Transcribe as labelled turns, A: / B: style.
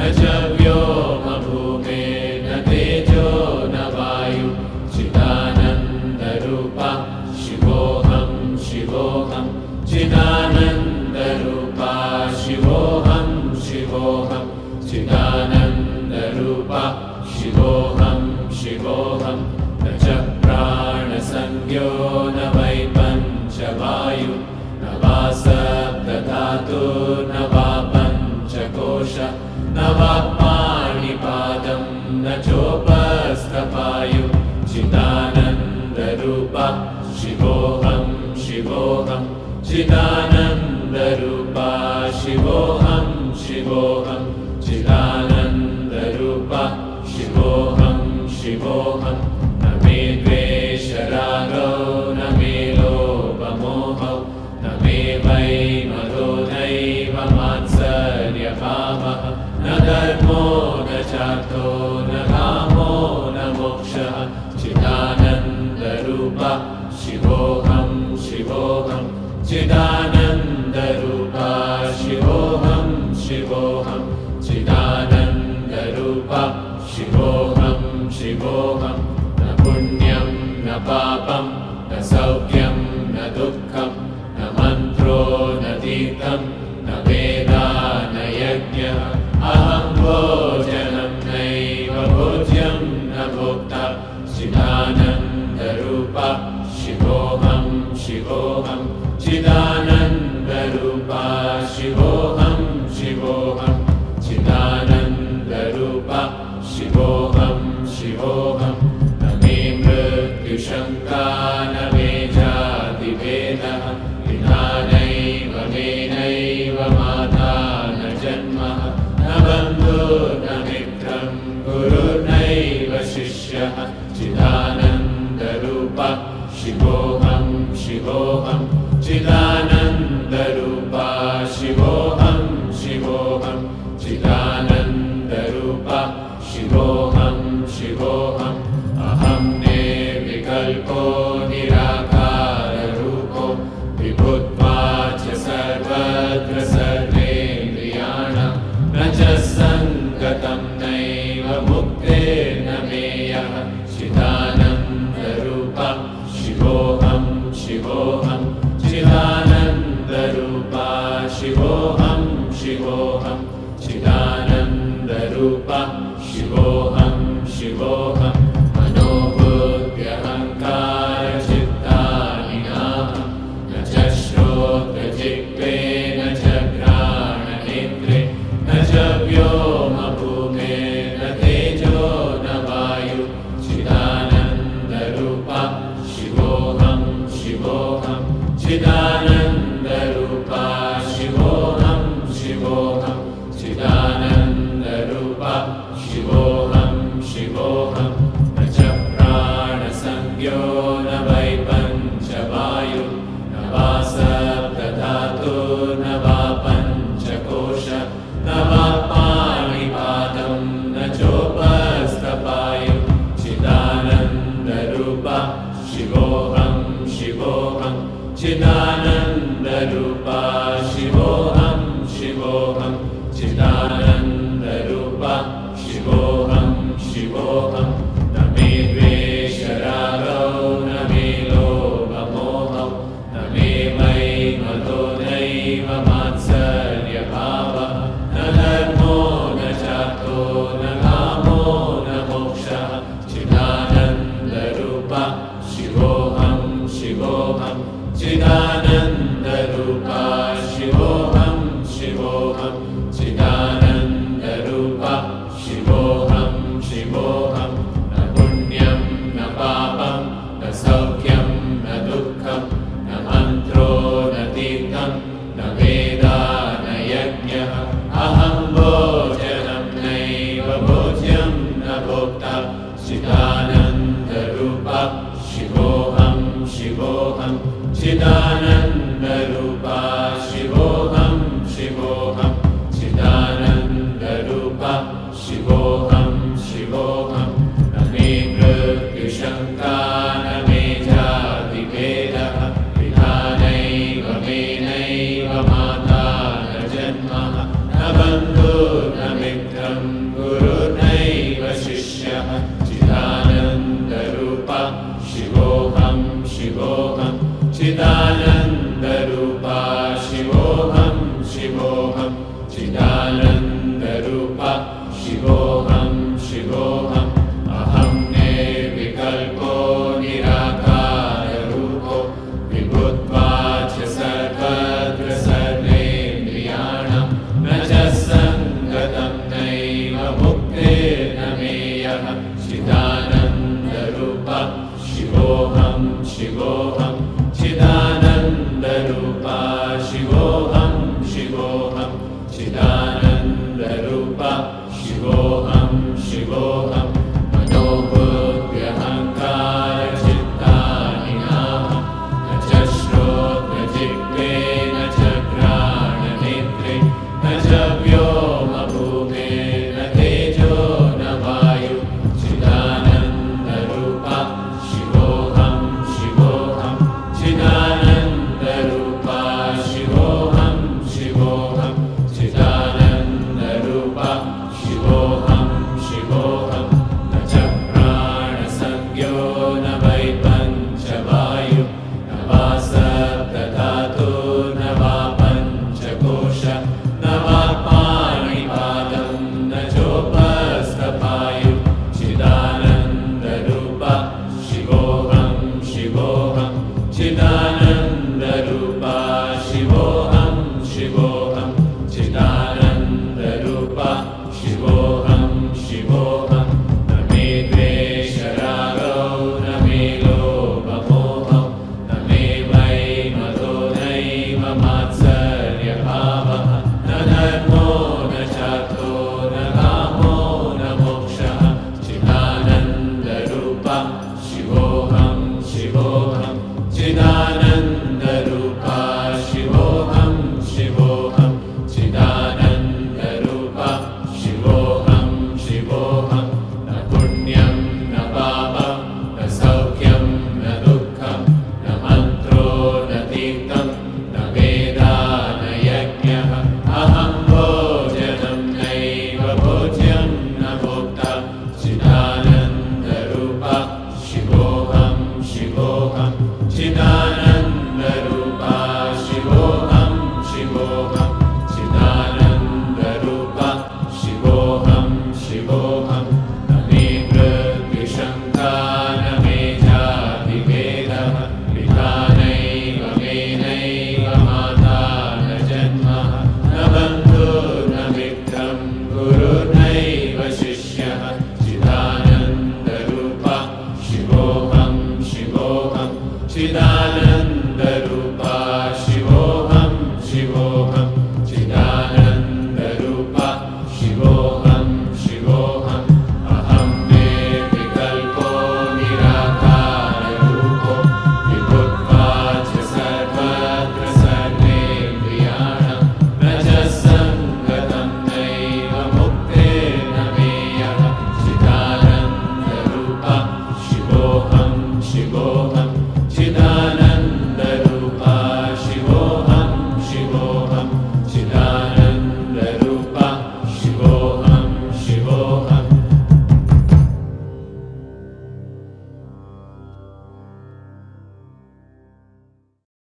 A: च व्योमभूमेर्न तेजो न वायु चिदानन्दरूपा शिवोऽहं शिवोऽहं चिदानन्दरूपा शिवोऽहं शिवोऽहं चिदानन्दरूपा शिवोऽहं शिवोऽहं न च प्राणसंज्ञो न वै पञ्चवायु न वा सप्तधातुर्न वा पञ्चकोश न वा पाणिपादं न चोपस्थपायु चिदानन्दरूपा शिवोऽहं शिवोऽहं चिदानन्दरूपा शिवोऽहं शिवोऽहं चिदानन्दरूपा शिवोऽहं शिवोऽहं न मे द्वेषरागौ न मे लोभमोहौ न मे वै मदो नैव मात्सर्यभावः न धर्मो न चार्थो न कामो न मोक्षः चिदानन्दरूपा शिवोऽहं शिवोऽहं चिदानन्दरूपा शिवोऽहं शिवोऽहं चिदानन्दरूपा शिवोऽहं शिवोऽहं न पुण्यं न पापं न सौख्यं न दुःखं न मन्त्रो न तीर्थं न वेदा न यज्ञः अहं भोजनं नैव भोज्यं न भोक्ता चिदानन्दरूपा शिवोऽहं शिवोऽहं चिदानन्दरूपा शिवोऽहं शिवोऽहं चिदानन्दरूपा शिवोऽहं शिवोऽहं न मे मृत्युशङ्का न मे जातिभेदः विना नैव मे नैव माता न जन्मः न बन्धुर्न मित्रं गुरुर्नैव शिष्यः चिदानन्दरूपा शिवोऽहं शिवोऽहं चिदानन्दरूपा शिवोऽहं शिवोऽहं चिदानन्दरूपा शिवोऽहं शिवोऽहं अहं निर्विकल्पो निराकाररूपो विभुत्वाच्च सर्वत्र सर्वेन्द्रियाणां न च सङ्गतं नैव मुक्तिर्न मेयः चिदानन्दरूपा शिवोऽहं शिवोऽहं चिदानन्दरूपा शिवोऽहं शिवोऽहं चिदानन्दरूपा शिवोऽहं शिवोऽहं मनोबुद्ध्यहङ्कारचित्तानि नाहं न च श्रोत्रजिह्वे न च घ्राणनेत्रे न च व्योमभूमेर्न तेजो न वायु चिदानन्दरूपा शिवोऽहं शिवोऽहं चिदानन्दरूपा शिवोऽहं शिवोऽहं चिदानन्दरूपा शिवोऽहं शिवोऽहं न च प्राणसंज्ञो न वै पञ्चवायु न वा सप्तधातुर्न वा पञ्चकोश न वा पाणिपादं न चोपस्थपायु चिदानन्दरूपा शिवोऽहं शिवोऽहं चिदानन्दरूपा शिवोऽहं शिवोऽहं चिदानन्दरूपा शिवोऽहं शिवोऽहं न मे द्वेषरागौ न मे लोभमोहौ न मे वै मदो नैव मात्सर्यभावः न धर्मो न चार्थो न कामो न मोक्षः चिदानन्दरूपा शिवोऽहं शिवोऽहं चिदानन्दरूपा शिवोऽहं शिवोऽहं चिदानन्दरूपा शिवोऽहं शिवोऽहं न पुण्यं न पापं न सौख्यं न दुःखं न मन्त्रो न तीर्थं न वेदा न यज्ञः अहं भोजनं नैव भोज्यं न भोक्ता चिदानन्दरूपा शिवोऽहं शिवोऽहं चिदानन्दरूपा शिवोऽहं शिवोऽहं चिदानन्दरूपा शिवोऽहं शिवोऽहं न मे मृत्युशङ्का न मे जातिभेदः विना नैव मे नैव माता न जन्मः न बन्धुर्न मित्रं शिवोऽहं शिवोऽहं